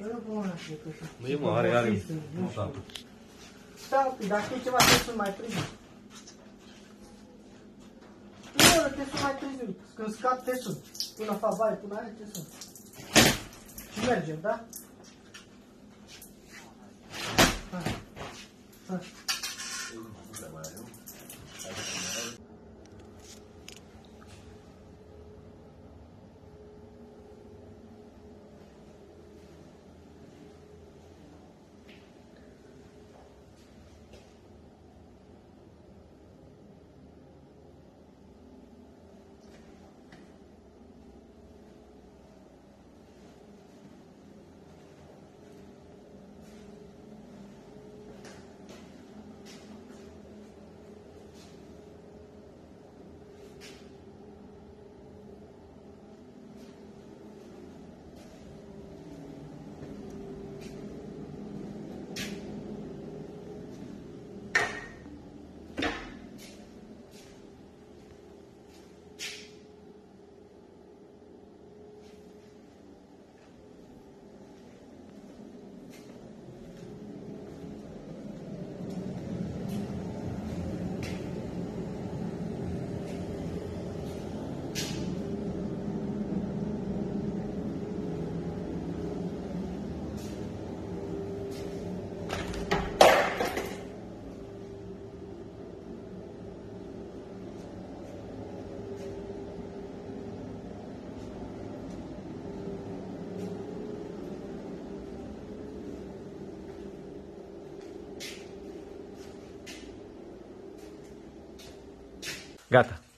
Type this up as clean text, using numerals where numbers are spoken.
Nu e, mă, are. Nu s-a. Stai, dacă e ceva, trebuie să mai târziu. Nu, trebuie să mai târziu. Când scap, te sun. Până fac baie, până aia, te sun. Și mergem, da? Hai. Hai. Gata.